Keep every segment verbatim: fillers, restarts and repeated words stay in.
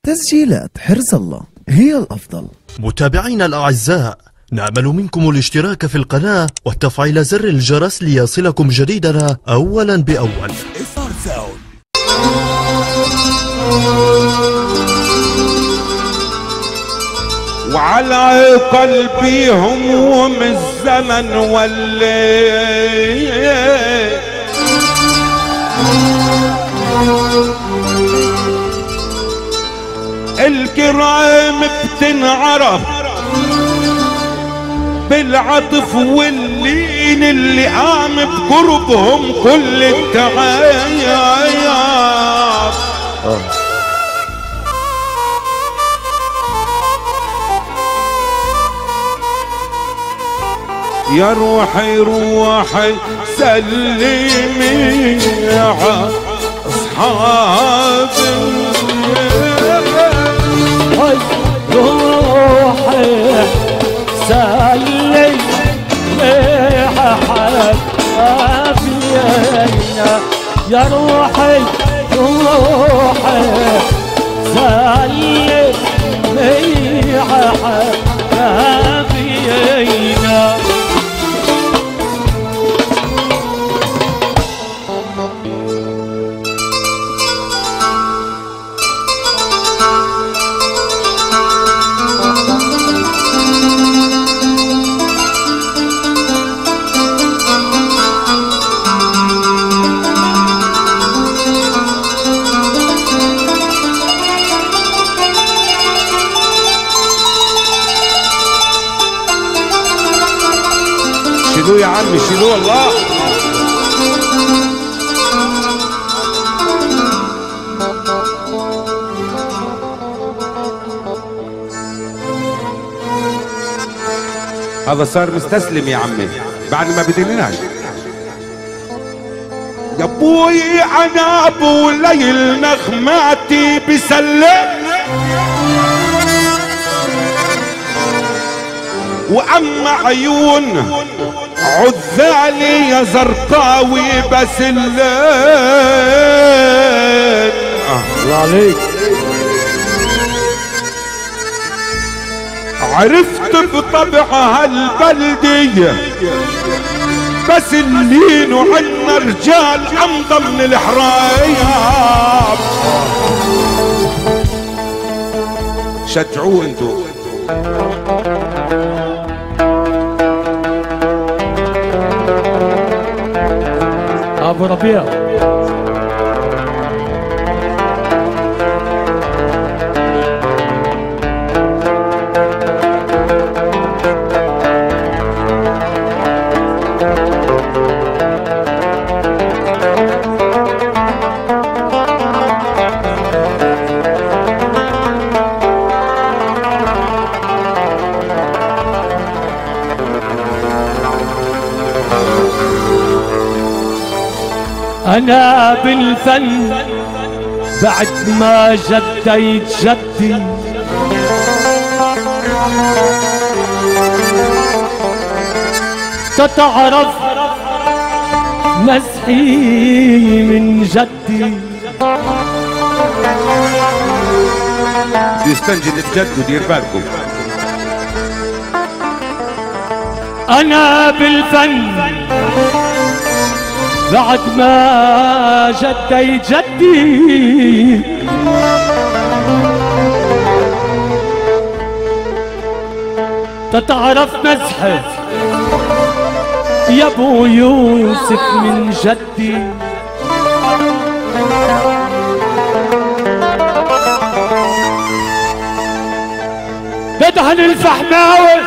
تسجيلات حرز الله هي الأفضل. متابعينا الأعزاء، نأمل منكم الاشتراك في القناة وتفعيل زر الجرس ليصلكم جديدنا أولا بأول. وعلى قلبي هموم الزمن والليل، الكرام بتنعرف بالعطف واللين اللي قام بقربهم كل التعايب. يا روحي روحي سلمي على أصحابي، روحي سلمي على حبايبنا، يا روحي روحي سلمي على حبايبنا. شيلوه يا عمي شيلوه والله. هذا صار مستسلم يا عمي بعد ما بدلناش. يا ابوي انا ابو ليل نغماتي بسلم، واما عيون عذالي يا زرقاوي بس الليل. الله عليك. عرفت بطبع هالبلدية بس اللين وعنا رجال امضى من الحرايب. شجعوه انتو. أبو ربيع أنا بالفن بعد ما جديت جدي، تتعرف مسحي من جدي. يستنجد الجد ودير بالكم. أنا بالفن بعد ما جدي جدي، تتعرف مزحف يا ابو يوسف من جدي. بدهن الفحماوي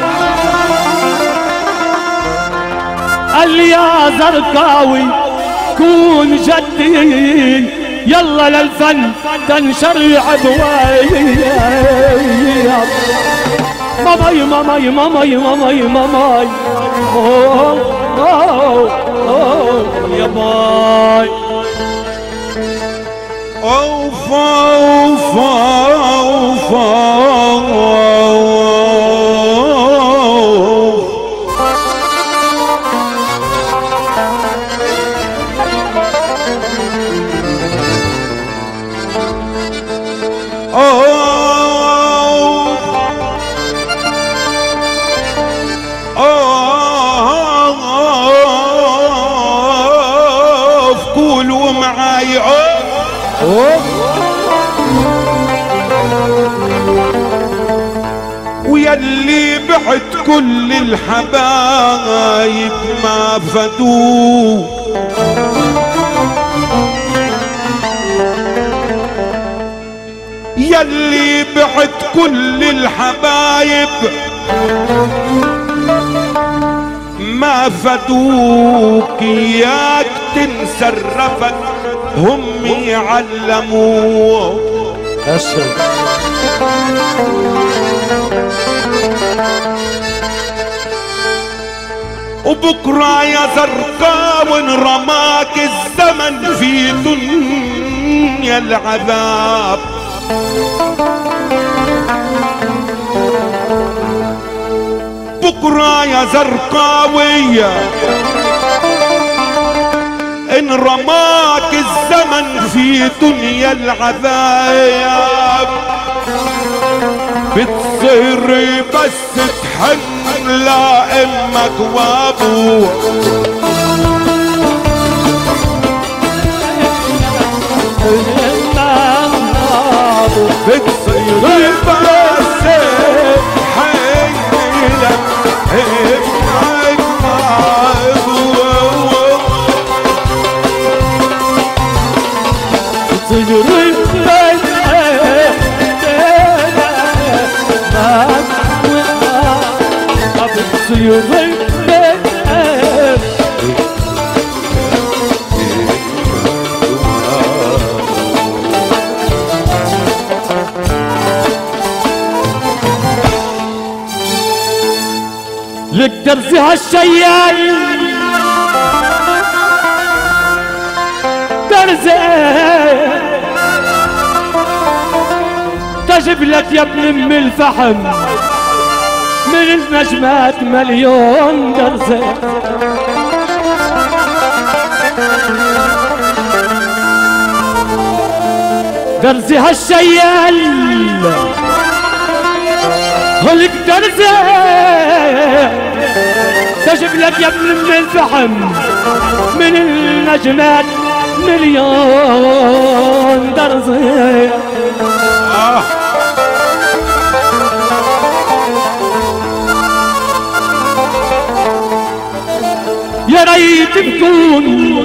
قال لي يا زرقاوي كون جدي، يلا للفن تنشرع بواي. ماماي ماماي ماماي ماماي ماماي اوه اوه اوه يا باي. اوف اوف اوف أوه أوه قولوا معاي أوه ويلي بعد كل الحبايب ما فدوه يلي بعد كل الحبايب ما فدوك ياك تنسى الرفد هم يعلموه وبكرة يا زرقاء رماك الزمن في دنيا العذاب بكرة يا زرقاوية إن رماك الزمن في دنيا العذاب بتصيري بس تحن لأمك وابوك بتصيري بس تحن لأمك وابوك بتصيري بتصيري لك درسي هالشيال درسي تجيب لك يا ابن ام الفحم من النجمات مليون درسي درسي هالشيال هلك درسي تجيب لك يا ابن ام الفحم من النجمات مليون درسي آه. يا ريت تكون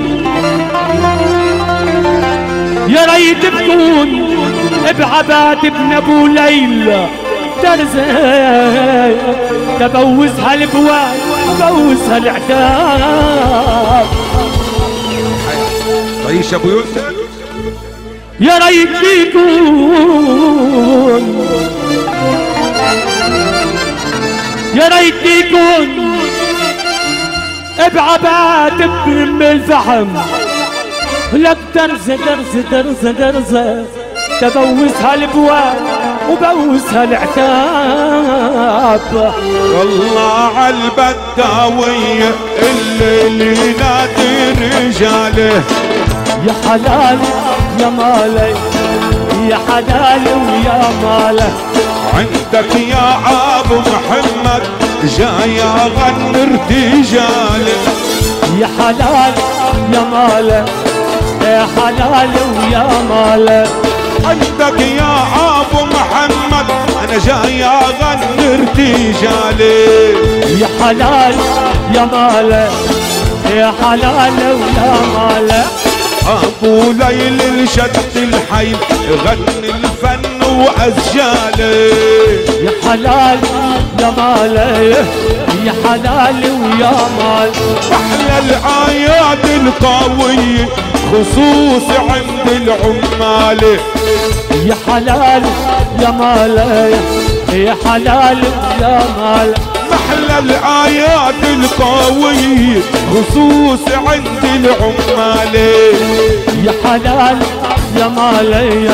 يا ريت تكون بعباد ابن ابو ليلى درزي تبوزها البواب تبوزها العتاب طيش ابو يوسف يا ريت يكون يا ريت يكون بعباد ابن الفحم لك درزة درزة درزة درزة تبوسها البواب وبوسها العتاب والله عالبداوية اللي ينادي رجاله يا حلال يا مالي يا حلال ويا مالي عندك يا ابو محمد جاي اغني ارتجالي يا حلال يا مالي يا حلال ويا مالي عندك يا ابو محمد انا جاي اغني ارتجالي يا حلال يا مالي يا حلال ويا مالي ابو ليل الشد الحي غني الفن واسجالي يا حلال يا مالي يا حلال ويا مال احلى الايات القوية خصوص عند العمال يا حلال يا مالي يا حلال يا مال محلى الايات القوية خصوص عند العمال يا حلال يا مالي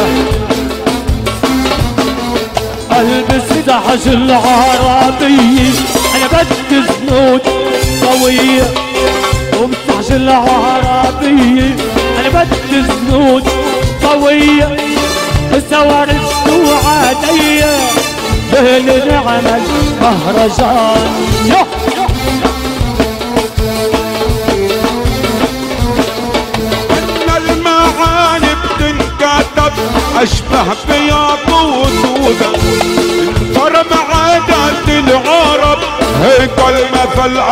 البس دحش العربي انا بدي زنود قوية ومسحش العربي انا بدي زنود قوية سوار السوق عمل مهرجان. يو ان المعاني بتنكتب اشبه بياقوت وذهب، انطر معادات العرب هيك المثل